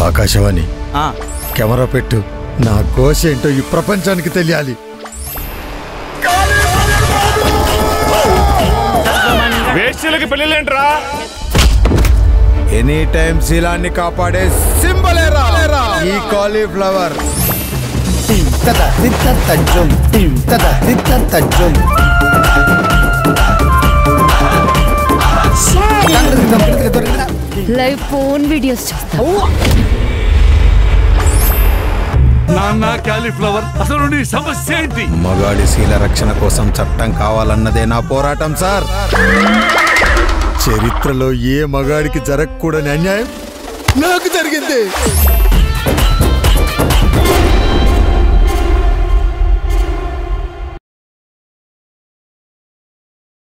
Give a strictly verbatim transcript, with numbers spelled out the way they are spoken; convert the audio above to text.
Akashvani camera పెట్టు, నా ఘోష ఏంటో ఈ ప్రపంచానికి తెలియాలి. వేశ్యలకి పెళ్ళిలేంట్రా? ఎనీ టైం శీలాన్ని కాపాడే సింబలేరా ఈ కాలీఫ్లవర్. లైవ్ ఫోన్ వీడియోస్ చూస్తా. నాన్న కాలీఫ్లవర్, అసలు నీ సమస్య ఏంటి? మగాడి శీల రక్షణ కోసం చట్టం కావాలన్నదే నా పోరాటం సార్. చరిత్రలో ఏ మగాడికి జరగకూడని అన్యాయం నాకు జరిగింది.